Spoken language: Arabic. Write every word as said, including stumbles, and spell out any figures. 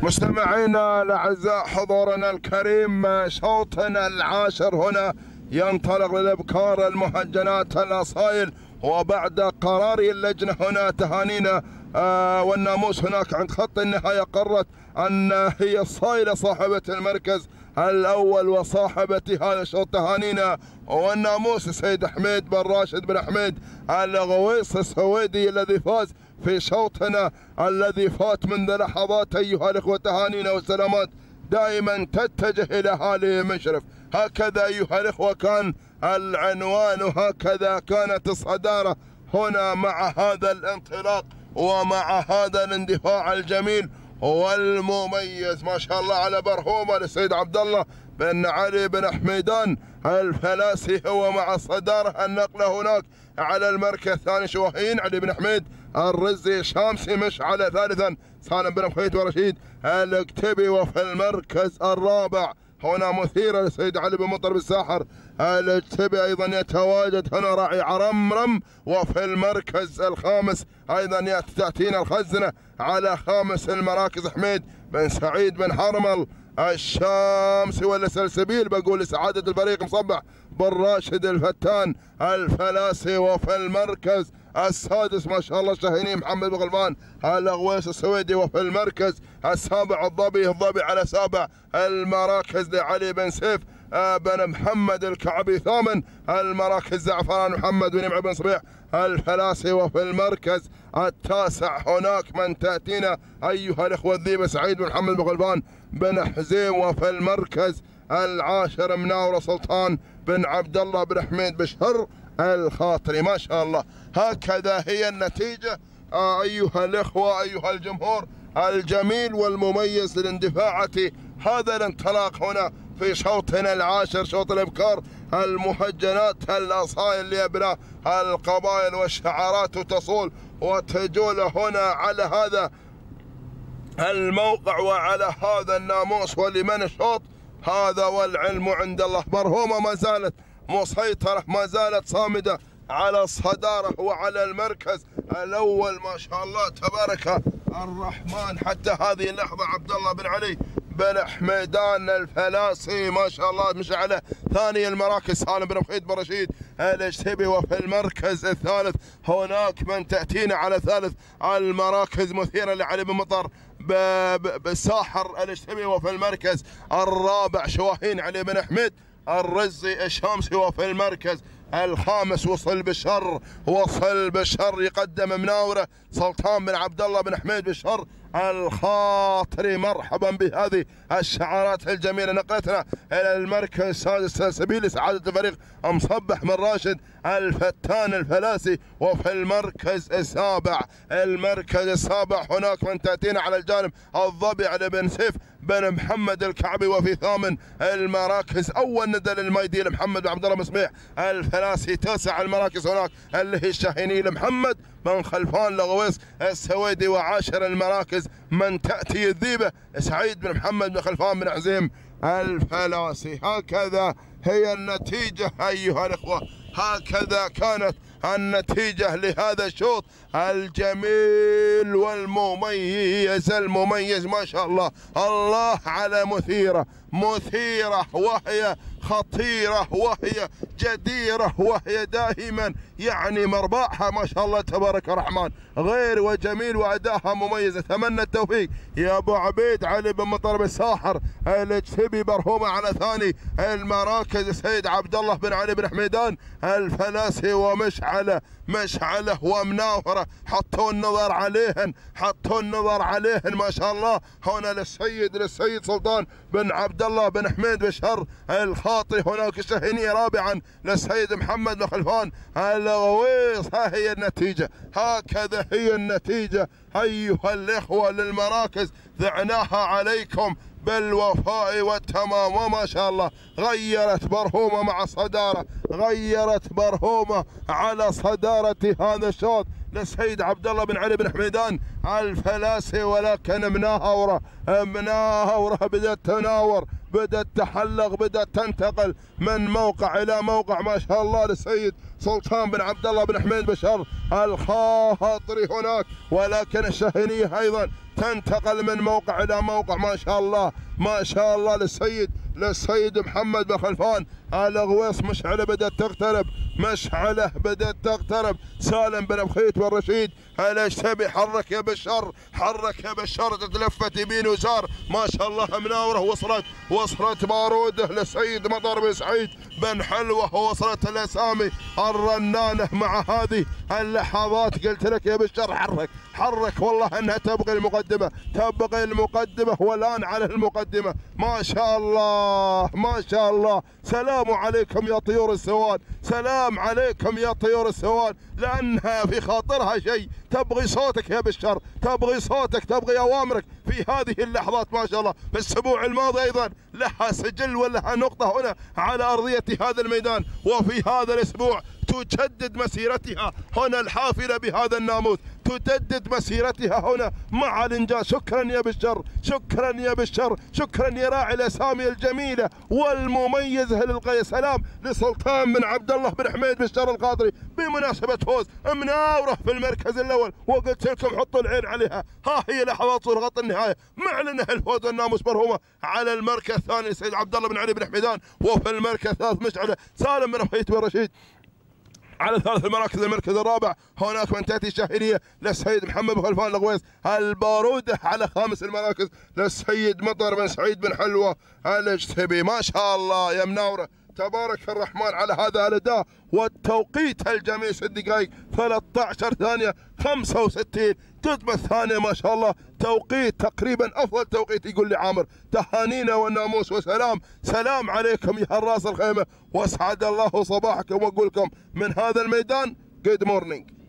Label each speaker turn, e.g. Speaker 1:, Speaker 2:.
Speaker 1: مستمعينا الاعزاء، حضورنا الكريم، شوطنا العاشر هنا ينطلق للابكار المهجنات الاصايل، وبعد قرار اللجنه هنا تهانينا آه والناموس هناك عند خط النهايه قررت ان هي الصايله صاحبه المركز الاول وصاحبه هذا الشوط. تهانينا والناموس السيد حميد بن راشد بن حميد الغويص السويدي الذي فاز في شوطنا الذي فات منذ لحظات. ايها الاخوه، تهانينا والسلامات دائما تتجه الى هالي مشرف. هكذا ايها الاخوه كان العنوان، وهكذا كانت الصداره هنا مع هذا الانطلاق ومع هذا الاندفاع الجميل والمميز. ما شاء الله على برهومه للسيد عبد الله بن علي بن حميدان الفلاسي، هو مع الصداره. النقله هناك على المركز الثاني شواهين علي بن حميد الرزي شامسي مشعل ثالثا سالم بن مخيت ورشيد الكتبي. وفي المركز الرابع هنا مثيرة للسيد علي بن مطر بالساحر الكتبي، ايضا يتواجد هنا راعي عرمرم. وفي المركز الخامس ايضا تاتينا الخزنه على خامس المراكز حميد بن سعيد بن حرمل الشامسي ولا سلسبيل، بقول لسعاده الفريق مصبح بن راشد الفتان الفلاسي. وفي المركز السادس ما شاء الله شاهيني محمد بن غلبان الغويس السويدي. وفي المركز السابع الضبي الضبي على سابع المراكز لعلي بن سيف بن محمد الكعبي. ثامن المراكز زعفران محمد بن نمع بن صبيح الفلاسي. وفي المركز التاسع هناك من تأتينا أيها الأخوة الذيب سعيد بن محمد بن غلبان بن حزيم. وفي المركز العاشر مناورة سلطان بن عبد الله بن حميد بشهر الخاطري. ما شاء الله هكذا هي النتيجة أيها الأخوة أيها الجمهور الجميل والمميز لاندفاعة هذا الانطلاق هنا في شوطنا العاشر، شوط الابكار المهجنات الاصايل لابناء القبائل والشعارات تصول وتجول هنا على هذا الموقع وعلى هذا الناموس. ولمن الشوط هذا والعلم عند الله. برهومه ما زالت مسيطره، ما زالت صامده على الصداره وعلى المركز الاول. ما شاء الله تبارك الرحمن حتى هذه اللحظه عبد الله بن علي بن حميدان الفلاسي ما شاء الله مش على ثاني المراكز سالم بن مخيت بن رشيد الاشتبي. وفي المركز الثالث هناك من تأتينا على ثالث المراكز مثيرة لعلي بن مطر بالساحر الاشتبي. وفي المركز الرابع شواهين علي بن حميد الرزي الشامسي. وفي المركز الخامس وصل بالشر وصل بالشر يقدم مناوره سلطان بن عبد الله بن حميد بالشر الخاطري. مرحبا بهذه الشعارات الجميله. نقلتنا الى المركز السادس سبيل سعاده الفريق مصبح بن راشد الفتان الفلاسي. وفي المركز السابع المركز السابع هناك من تاتينا على الجانب الضبي على بن سيف بن محمد الكعبي. وفي ثامن المراكز اول ندى للميدي لمحمد بن عبد الله مصبيح الفلاسي. تاسع المراكز هناك اللي هي الشاهيني لمحمد بن خلفان لغويص السويدي. وعاشر المراكز من تأتي الذيبة سعيد بن محمد بن خلفان بن عزيم الفلاسي. هكذا هي النتيجة أيها الأخوة، هكذا كانت النتيجة لهذا الشوط الجميل والمميز المميز. ما شاء الله الله على مثيرة مثيرة وهي خطيرة وهي جديرة وهي دائما يعني مرباحها ما شاء الله تبارك الرحمن غير وجميل وأداها مميز. أتمنى التوفيق يا أبو عبيد علي بن مطر الساحر الكتبي. برهومة على ثاني المراكز السيد عبد الله بن علي بن حميدان الفلاسي. ومشعله مشعله ومناوره حطوا النظر عليهن حطوا النظر عليهن ما شاء الله هنا للسيد للسيد سلطان بن عبد الله بن حميد بشهر الخاطري. هناك الشاهينية رابعا للسيد محمد بن خلفان الغويص. ها هي النتيجة، هكذا هي النتيجة أيها الإخوة للمراكز. ذعناها عليكم بالوفاء والتمام. وما شاء الله غيرت برهومة مع صدارة، غيرت برهومة على صدارة هذا الشوط للسيد عبد الله بن علي بن حميدان الفلاسي. ولكن مناهورة مناهورة بدأت تناور بدأت تحلق بدأت تنتقل من موقع إلى موقع ما شاء الله للسيد سلطان بن عبد الله بن حميد بشر الخاطري هناك. ولكن الشاهينية أيضا تنتقل من موقع إلى موقع. ما شاء الله ما شاء الله للسيد للسيد محمد بن خلفان. الغويص مشعله بدأت تقترب، مشعله بدأت تقترب. سالم بن بخيت بن رشيد الاشتبي، حرك يا بشار، حرك يا بشار، تتلفت يمين ويسار. ما شاء الله مناوره، وصلت وصلت باروده للسيد مطر بن سعيد بن حلوه، ووصلت الاسامي الرنانه مع هذه اللحظات. قلت لك يا بشار حرك حرك، والله انها تبغي المقدمه، تبغي المقدمه، والان على المقدمه. ما شاء الله ما شاء الله. سلام عليكم يا طيور السواد، سلام عليكم يا طيور السواد، لانها في خاطرها شيء، تبغي صوتك يا بشار، تبغي صوتك، تبغي اوامرك في هذه اللحظات. ما شاء الله. في الاسبوع الماضي ايضا لها سجل ولها نقطه هنا على ارضيه هذا الميدان، وفي هذا الاسبوع تجدد مسيرتها هنا الحافله بهذا الناموس، تجدد مسيرتها هنا مع الانجاز. شكرا يا بشر، شكرا يا بشر، شكرا يا راعي الاسامي الجميله والمميزه للغايه. سلام لسلطان بن عبد الله بن حميد بشار القاطري بمناسبه فوز مناوره في المركز الاول، وقلت لكم حطوا العين عليها. ها هي لحظات صورة النهايه، معلنه الفوز والناموس مرهومه. على المركز الثاني سيد عبد الله بن علي بن حميدان، وفي المركز الثالث مشعله سالم بن بخيت بن رشيد. على ثالث المراكز المركز الرابع هناك من تاتي الشهريه للسيد محمد بن خلفان الغويص الباروده. على خامس المراكز للسيد مطر بن سعيد بن حلوه الاشتبي. ما شاء الله يا مناوره، تبارك الرحمن على هذا الاداء والتوقيت الجميل. ست دقائق ثلاثة عشر ثانيه خمسة وستين تتمة الثانيه. ما شاء الله توقيت تقريبا افضل توقيت. يقول لي عامر تهانينا والناموس وسلام. سلام عليكم يا حراس الخيمه، واسعد الله صباحكم، واقول لكم من هذا الميدان جود مورنينج.